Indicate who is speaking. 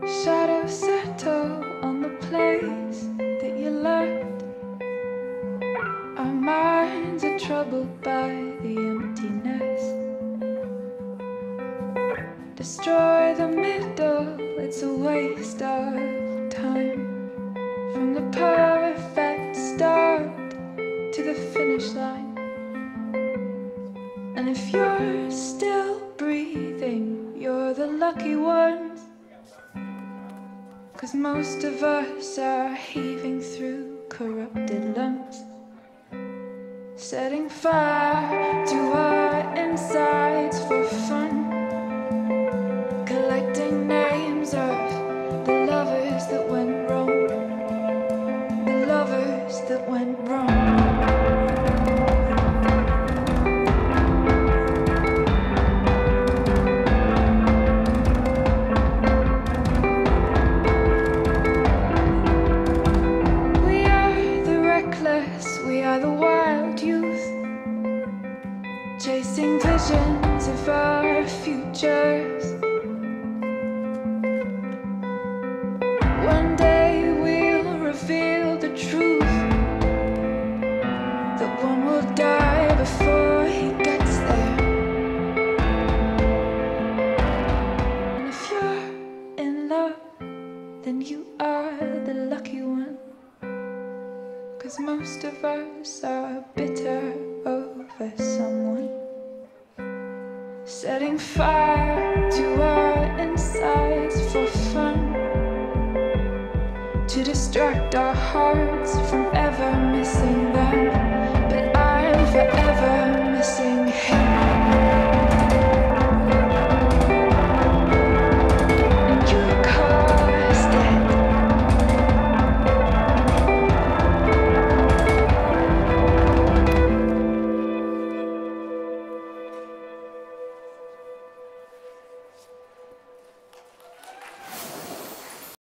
Speaker 1: Shadows settle on the place that you left. Our minds are troubled by the emptiness. Destroy the middle, it's a waste of time. From the perfect start to the finish line. And if you're still breathing, you're the lucky ones. 'Cause most of us are heaving through corrupted lungs, setting fire to our insides for fun, collecting names of the lovers that went wrong, the lovers that went wrong. We are the wild youth, chasing visions of our futures. One day we'll reveal the truth, that one will die before he gets there. And if you're in love, then you are the lucky one. 'Cause most of us are bitter over someone, setting fire to our insides for fun, to distract our hearts.